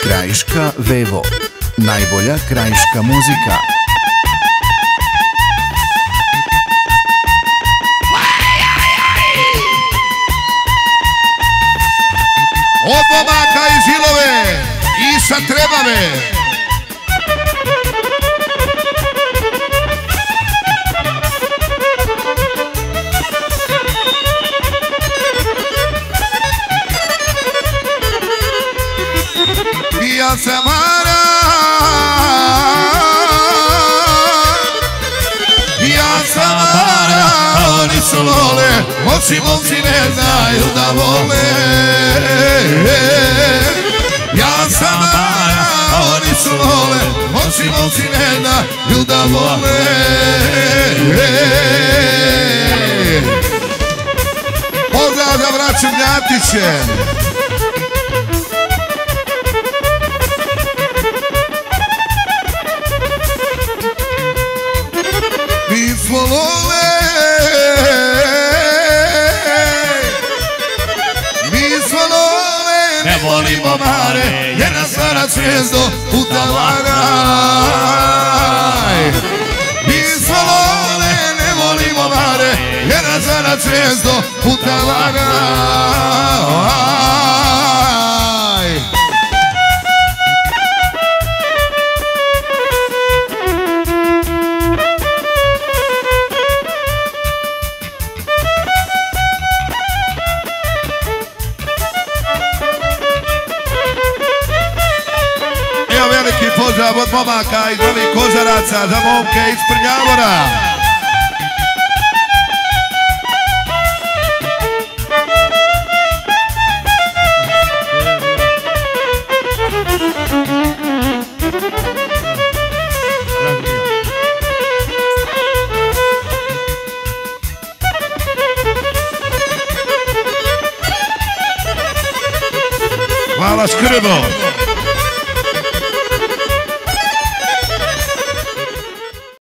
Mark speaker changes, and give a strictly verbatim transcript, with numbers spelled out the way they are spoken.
Speaker 1: Krajiška Vevo, najbolja krajiška muzika.
Speaker 2: Od momaka iz Ilove i sa Trebave. Ja sam Mara, ja sam Mara, oni su vole, oči momci ne znaju da vole. Ja sam Mara, oni su vole, oči momci ne znaju da vole. Pozdrav za braću Gnjatiće. Mi smo vole, mi smo vole, ne volimo mare, jer nas stvara zvijezdo utavaraj. Mi smo vole, ne volimo mare, jer nas stvara zvijezdo utavaraj. Veliki pozdrav od momaka iz Novih Kozaraca za momke iz Prnjavora. Hvala Škrbo.